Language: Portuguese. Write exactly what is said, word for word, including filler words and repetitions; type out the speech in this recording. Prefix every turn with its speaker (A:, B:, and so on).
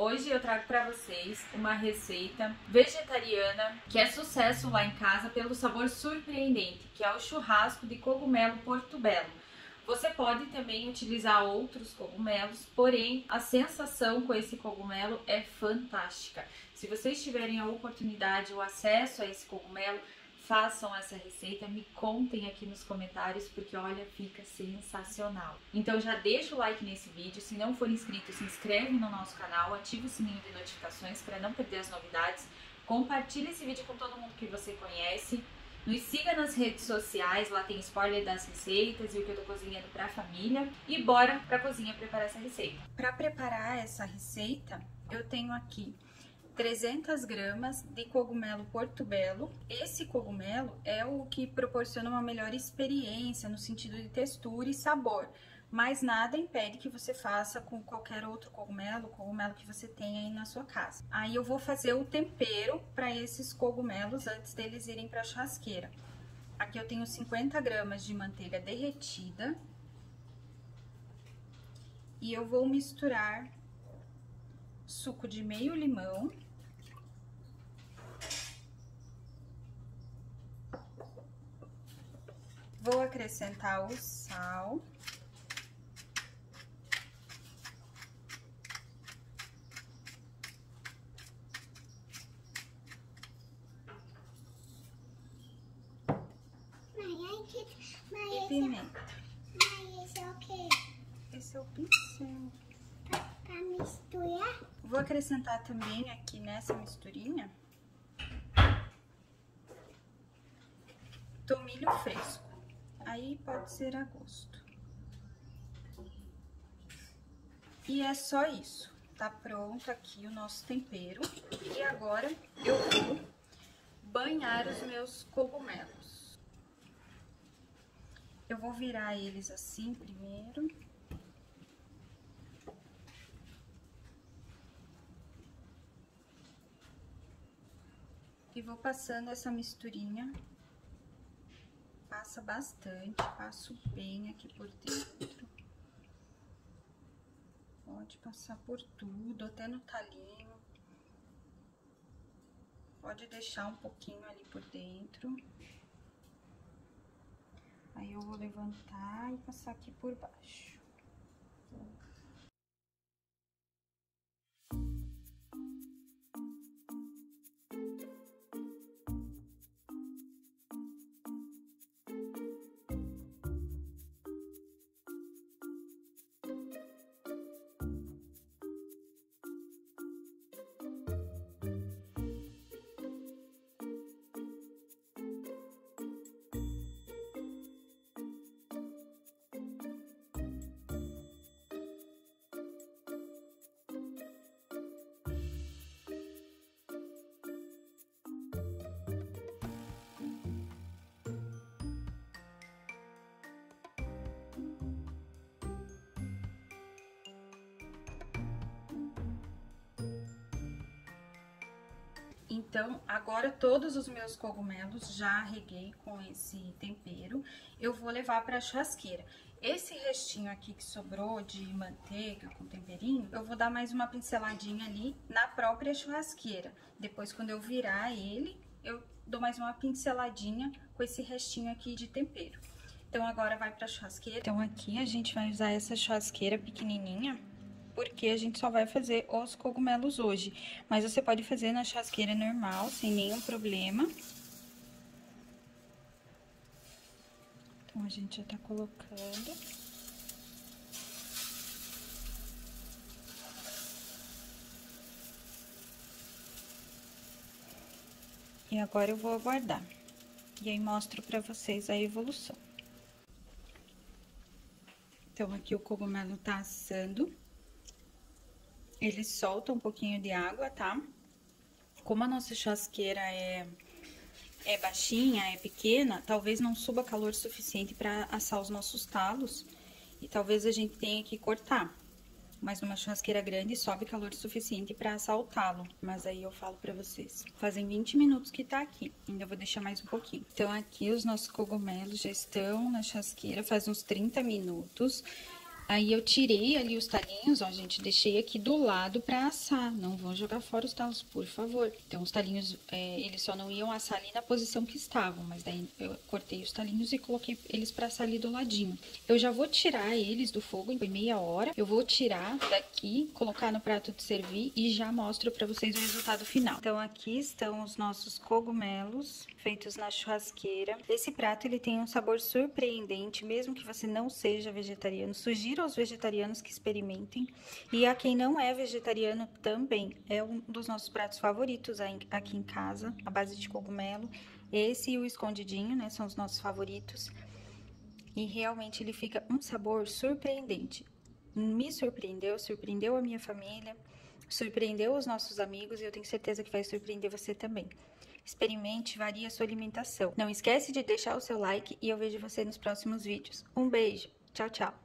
A: Hoje eu trago para vocês uma receita vegetariana que é sucesso lá em casa pelo sabor surpreendente, que é o churrasco de cogumelo portobello. Você pode também utilizar outros cogumelos, porém a sensação com esse cogumelo é fantástica. Se vocês tiverem a oportunidade, o acesso a esse cogumelo, façam essa receita, me contem aqui nos comentários, porque olha, fica sensacional. Então já deixa o like nesse vídeo, se não for inscrito, se inscreve no nosso canal, ativa o sininho de notificações para não perder as novidades, compartilha esse vídeo com todo mundo que você conhece, nos siga nas redes sociais, lá tem spoiler das receitas e o que eu tô cozinhando pra família, e bora pra cozinha preparar essa receita. Para preparar essa receita, eu tenho aqui trezentas gramas de cogumelo portobello. Esse cogumelo é o que proporciona uma melhor experiência no sentido de textura e sabor, mas nada impede que você faça com qualquer outro cogumelo, cogumelo que você tenha aí na sua casa. Aí eu vou fazer o tempero para esses cogumelos antes deles irem para a churrasqueira. Aqui eu tenho cinquenta gramas de manteiga derretida e eu vou misturar suco de meio limão, vou acrescentar o sal, e pimenta.
B: Mas esse é o quê?
A: Esse é o pincel.
B: Pra, pra misturar?
A: Vou acrescentar também aqui nessa misturinha tomilho fresco. Aí pode ser a gosto. E é só isso. Tá pronto aqui o nosso tempero. E agora eu vou banhar os meus cogumelos. Eu vou virar eles assim primeiro. E vou passando essa misturinha. Passa bastante, passo bem aqui por dentro. Pode passar por tudo, até no talinho. Pode deixar um pouquinho ali por dentro. Aí eu vou levantar e passar aqui por baixo. Então, agora todos os meus cogumelos já reguei com esse tempero, eu vou levar para a churrasqueira. Esse restinho aqui que sobrou de manteiga com temperinho, eu vou dar mais uma pinceladinha ali na própria churrasqueira. Depois, quando eu virar ele, eu dou mais uma pinceladinha com esse restinho aqui de tempero. Então, agora vai para a churrasqueira. Então, aqui a gente vai usar essa churrasqueira pequenininha, porque a gente só vai fazer os cogumelos hoje. Mas você pode fazer na churrasqueira normal, sem nenhum problema. Então, a gente já tá colocando. E agora eu vou aguardar. E aí, mostro pra vocês a evolução. Então, aqui o cogumelo tá assando. Ele solta um pouquinho de água, tá? Como a nossa churrasqueira é, é baixinha, é pequena, talvez não suba calor suficiente para assar os nossos talos. E talvez a gente tenha que cortar. Mas numa churrasqueira grande sobe calor suficiente para assar o talo. Mas aí eu falo pra vocês. Fazem vinte minutos que tá aqui. Ainda vou deixar mais um pouquinho. Então aqui os nossos cogumelos já estão na churrasqueira faz uns trinta minutos. Aí eu tirei ali os talinhos, ó, gente, deixei aqui do lado pra assar. Não vão jogar fora os talos, por favor. Então, os talinhos, é, eles só não iam assar ali na posição que estavam, mas daí eu cortei os talinhos e coloquei eles pra assar ali do ladinho. Eu já vou tirar eles do fogo em meia hora. Eu vou tirar daqui, colocar no prato de servir e já mostro pra vocês o resultado final. Então, aqui estão os nossos cogumelos feitos na churrasqueira. Esse prato, ele tem um sabor surpreendente, mesmo que você não seja vegetariano. Sugiro aos vegetarianos que experimentem, e a quem não é vegetariano também. É um dos nossos pratos favoritos aqui em casa, a base de cogumelo. Esse e o escondidinho, né, são os nossos favoritos. E realmente ele fica um sabor surpreendente. Me surpreendeu, surpreendeu a minha família, surpreendeu os nossos amigos e eu tenho certeza que vai surpreender você também. Experimente, varie a sua alimentação. Não esquece de deixar o seu like e eu vejo você nos próximos vídeos. Um beijo, tchau, tchau!